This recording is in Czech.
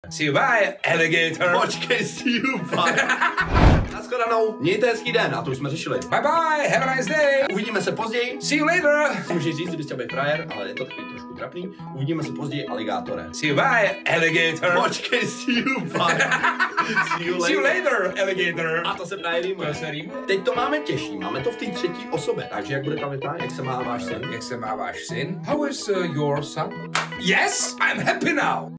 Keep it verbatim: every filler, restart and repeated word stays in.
See you bye, alligator. Počkej, see you bye. Nashledanou, mějte hezký den, a to už jsme řešili. Bye bye, have a nice day. Uvidíme se později. See you later. Si můžeš říct, kdybys chtěl být frajer, ale je to takový trošku trapný. Uvidíme se později, aligátore. See you bye, alligator. Počkej, see you bye. See you later. See you later, alligator. A to se právě rýmuje. To se rýmuje. Teď to máme těžší, máme to v té třetí osobě. Takže jak bude ta věta, jak se má váš syn? Jak se má váš syn? How is uh, your son? Yes, I'm happy now.